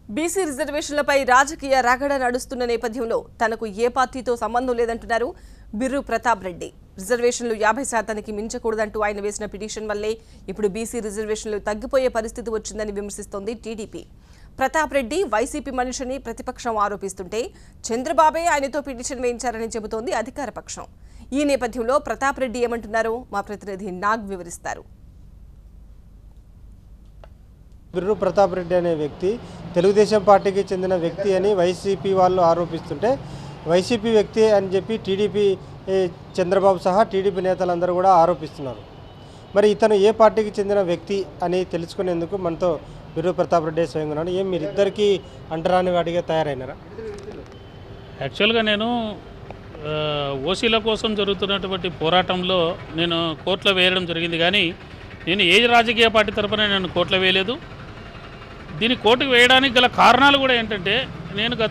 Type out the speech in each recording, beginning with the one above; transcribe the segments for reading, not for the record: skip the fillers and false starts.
BC రిజర్వేషన్లపై రాజకీయ రగడ నడుస్తున్న నేపథ్యంలో తనకు ఏ పార్టీతో సంబంధం లేదంటున్నారు బిర్రు ప్రతాప్ రెడ్డి. రిజర్వేషన్లు 50% మించకూడదంటూ ఆయన వేసిన పిటిషన్ వల్లే ఇప్పుడు బీసీ రిజర్వేషన్లు తగ్గిపోయే పరిస్థితి వచ్చిందని విమర్శిస్తోంది టీడీపీ. ప్రతాప్ రెడ్డి వైసీపీ మనిషిని ప్రతిపక్షం ఆరోపిస్తుంటే చంద్రబాబే ఆయనతో పిటిషన్ వేయించారని చెబుతోంది అధికార పక్షం. ఈ నేపథ్యంలో ప్రతాప్ రెడ్డి ఏమంటున్నారో మా ప్రతినిధి నాగ్ వివరిస్తారు. బిర్రు ప్రతాప్ రెడ్డి అనే వ్యక్తి తెలుగుదేశం పార్టీకి చెందిన వ్యక్తి అని వైసీపీ వాళ్ళు ఆరోపిస్తుంటే వైసీపీ వ్యక్తి అని చెప్పి టీడీపీ చంద్రబాబు సహా టీడీపీ నేతలందరూ కూడా ఆరోపిస్తున్నారు. మరి ఇతను ఏ పార్టీకి చెందిన వ్యక్తి అని తెలుసుకునేందుకు మనతో బిర్రు ప్రతాప్ రెడ్డి స్వయంగా ఉన్నాడు. ఏం మీరిద్దరికీ అంటరాని వాడిగా తయారైనారా? యాక్చువల్గా నేను ఓసీల కోసం జరుగుతున్నటువంటి పోరాటంలో నేను కోర్టులో వేయడం జరిగింది, కానీ నేను ఏ రాజకీయ పార్టీ తరపున నేను కోర్టులో వేయలేదు. దీన్ని కోర్టుకు వేయడానికి గల కారణాలు కూడా ఏంటంటే, నేను గత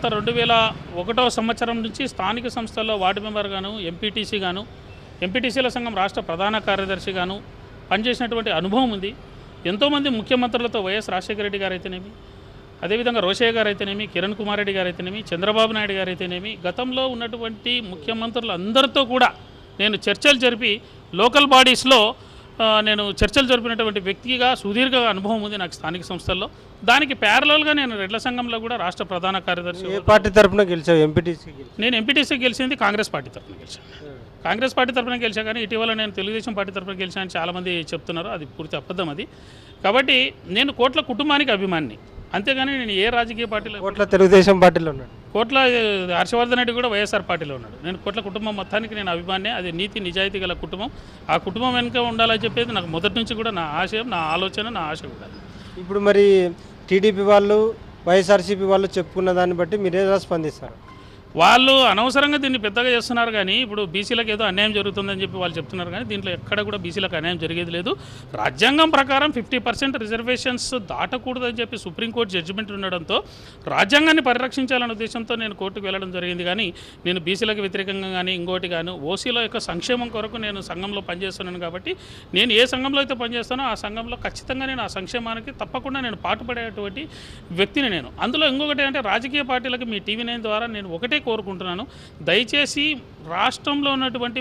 2001 సంవత్సరం నుంచి స్థానిక సంస్థల్లో వార్డు మెంబర్ గాను, ఎంపీటీసీ గాను, ఎంపీటీసీల సంఘం రాష్ట్ర ప్రధాన కార్యదర్శి గాను పనిచేసినటువంటి అనుభవం ఉంది. ఎంతోమంది ముఖ్యమంత్రులతో వైఎస్ రాజశేఖర రెడ్డి గారు అయితేనేమి, అదేవిధంగా రోషయ్య గారు అయితేనేమి, కిరణ్ కుమార్ రెడ్డి గారు అయితేనేమి, చంద్రబాబు నాయుడు గారు అయితేనేమి, గతంలో ఉన్నటువంటి ముఖ్యమంత్రులందరితో కూడా నేను చర్చలు జరిపి లోకల్ బాడీస్లో నేను చర్చలు జరిపినటువంటి వ్యక్తిగా సుదీర్ఘ అనుభవం ఉంది నాకు స్థానిక సంస్థల్లో. దానికి ప్యారలల్గా నేను రెడ్ల సంఘంలో కూడా రాష్ట్ర ప్రధాన కార్యదర్శి. ఏ పార్టీ తరఫున గెలిచావు? ఎంపీటీసీ? నేను ఎంపీటీసీ గెలిచింది కాంగ్రెస్ పార్టీ తరఫున గెలిచాను. కాంగ్రెస్ పార్టీ తరఫున గెలిచా, కానీ ఇటీవల నేను తెలుగుదేశం పార్టీ తరఫున గెలిచానని చాలామంది చెప్తున్నారు. అది పూర్తి అబద్ధం. అది కాబట్టి నేను కోట్ల కుటుంబానికి అభిమాని, అంతేగాని నేను ఏ రాజకీయ పార్టీలో. కోట్ల తెలుగుదేశం పార్టీలో ఉన్నాడు. కోట్ల హర్షవర్ధన్ రెడ్డి కూడా వైఎస్ఆర్ పార్టీలో ఉన్నాడు. నేను కోట్ల కుటుంబం మొత్తానికి నేను అభిమాని. అది నీతి నిజాయితీ గల కుటుంబం. ఆ కుటుంబం వెనుక ఉండాలని చెప్పేది నాకు మొదటి నుంచి కూడా నా ఆశయం, నా ఆలోచన, నా ఆశ కూడా. ఇప్పుడు మరి టీడీపీ వాళ్ళు, వైఎస్ఆర్సీపీ వాళ్ళు చెప్పుకున్న దాన్ని బట్టి మీరు ఎలా స్పందిస్తారు? వాళ్ళు అనవసరంగా దీన్ని పెద్దగా చేస్తున్నారు, కానీ ఇప్పుడు బీసీలకు ఏదో అన్యాయం జరుగుతుందని చెప్పి వాళ్ళు చెప్తున్నారు, కానీ దీంట్లో ఎక్కడ కూడా బీసీలకు అన్యాయం జరిగేది లేదు. రాజ్యాంగం ప్రకారం 50% రిజర్వేషన్స్ దాటకూడదని చెప్పి సుప్రీంకోర్టు జడ్జిమెంట్ ఉండడంతో రాజ్యాంగాన్ని పరిరక్షించాలనే ఉద్దేశంతో నేను కోర్టుకు వెళ్ళడం జరిగింది. కానీ నేను బీసీలకు వ్యతిరేకంగా కానీ ఇంకోటి కానీ ఓసీల యొక్క సంక్షేమం కొరకు నేను సంఘంలో పనిచేస్తున్నాను. కాబట్టి నేను ఏ సంఘంలో అయితే పనిచేస్తానో ఆ సంఘంలో ఖచ్చితంగా నేను ఆ సంక్షేమానికి తప్పకుండా నేను పాటుపడేటువంటి వ్యక్తిని నేను. అందులో ఇంకొకటి అంటే రాజకీయ పార్టీలకు మీ టీవీ9 ద్వారా నేను ఒకటే కోరుకుంటున్నాను, దయచేసి రాష్ట్రంలో ఉన్నటువంటి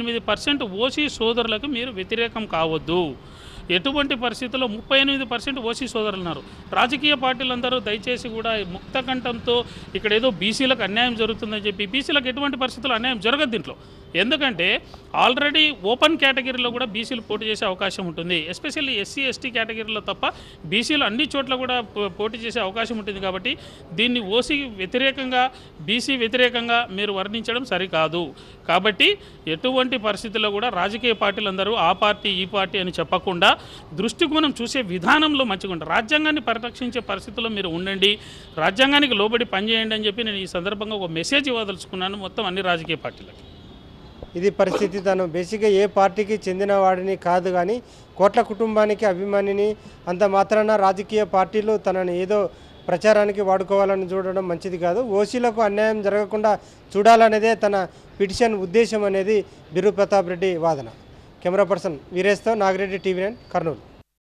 38% ఓసీ సోదరులకు మీరు వ్యతిరేకం కావద్దు. ఎటువంటి పరిస్థితుల్లో 38% ఓసీ సోదరులు ఉన్నారు. రాజకీయ పార్టీలందరూ దయచేసి కూడా ముక్త కంఠంతో ఇక్కడ ఏదో బీసీలకు అన్యాయం జరుగుతుందని చెప్పి, బీసీలకు ఎటువంటి పరిస్థితుల్లో అన్యాయం జరగదు దీంట్లో. ఎందుకంటే ఆల్రెడీ ఓపెన్ కేటగిరీలో కూడా బీసీలు పోటీ చేసే అవకాశం ఉంటుంది. ఎస్పెషల్లీ ఎస్సీ ఎస్టీ కేటగిరీలో తప్ప బీసీలు అన్ని చోట్ల కూడా పోటీ చేసే అవకాశం ఉంటుంది. కాబట్టి దీన్ని ఓసీ వ్యతిరేకంగా, బీసీ వ్యతిరేకంగా మీరు వర్ణించడం సరికాదు. కాబట్టి ఎటువంటి పరిస్థితుల్లో కూడా రాజకీయ పార్టీలందరూ ఆ పార్టీ ఈ పార్టీ అని చెప్పకుండా దృష్టికోణం చూసే విధానంలో మంచిగా ఉంటారు. రాజ్యాంగాన్ని పరిరక్షించే పరిస్థితుల్లో మీరు ఉండండి, రాజ్యాంగానికి లోబడి పనిచేయండి అని చెప్పి నేను ఈ సందర్భంగా ఒక మెసేజ్ ఇవ్వదలుచుకున్నాను మొత్తం అన్ని రాజకీయ పార్టీలకు. ఇది పరిస్థితి. తను బేసిక్గా ఏ పార్టీకి చెందిన వాడిని కాదు, కానీ కోట్ల కుటుంబానికి అభిమానిని. అంత మాత్రాన రాజకీయ పార్టీలు తనని ఏదో ప్రచారానికి వాడుకోవాలని చూడడం మంచిది కాదు. ఓసీలకు అన్యాయం జరగకుండా చూడాలనేదే తన పిటిషన్ ఉద్దేశం అనేది బిర్రు ప్రతాప్ రెడ్డి వాదన. కెమెరా పర్సన్ వీరేష్తో నాగిరెడ్డి, టీవీ9 కర్నూలు.